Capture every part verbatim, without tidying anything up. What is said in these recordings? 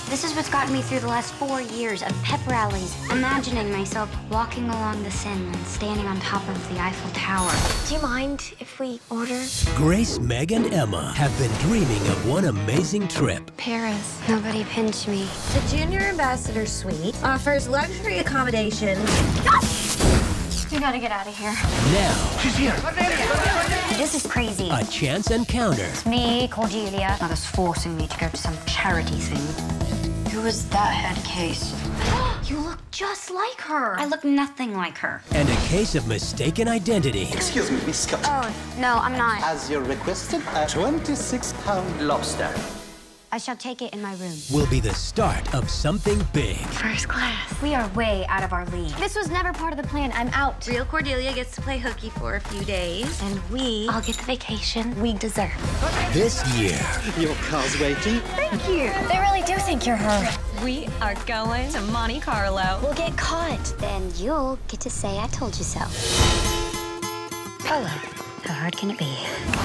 This is what's gotten me through the last four years of pep rallies, imagining myself walking along the Seine and standing on top of the Eiffel Tower. Do you mind if we order? Grace, Meg, and Emma have been dreaming of one amazing trip. Paris. Nobody pinched me. The Junior Ambassador Suite offers luxury accommodations. You gotta get out of here. Now, She's here. This is crazy. a chance encounter. Me, Cordelia. Mother's forcing me to go to some charity thing. Who was that head case? You look just like her. I look nothing like her. And a case of mistaken identity. Excuse me, Miss Scott. Oh, no, I'm not. As you requested, a twenty-six pound lobster. I shall take it in my room. Will be the start of something big. First class. We are way out of our league. This was never part of the plan. I'm out. Real Cordelia gets to play hooky for a few days. And we all get the vacation we deserve. This year, Your car's waiting. Thank you. They really do think you're her. We are going to Monte Carlo. We'll get caught. Then you'll get to say I told you so. Polo. How hard can it be?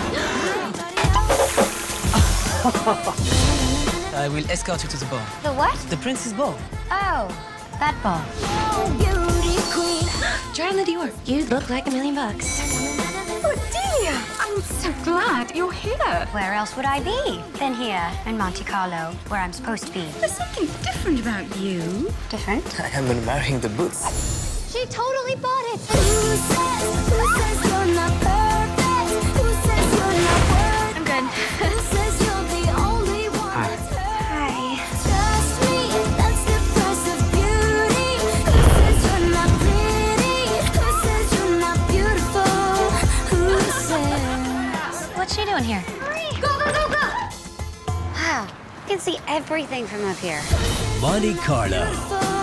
I will escort you to the ball. The what? The Prince's ball. Oh, that ball. Try on the Dior. You look like a million bucks. Cordelia, I'm so glad you're here. Where else would I be than here in Monte Carlo, where I'm supposed to be? There's something different about you. Different? I am admiring the boots. She totally bought it. Who says, who says you're not perfect? Who says you're not worth? I'm good. Who says you're the only one that's Hi. Trust me, that's the price of beauty. Who says you're not pretty? Who says you're not beautiful? Who says? What's she doing here? Go, go, go, go! Wow, you can see everything from up here. Monte Carlo. Beautiful.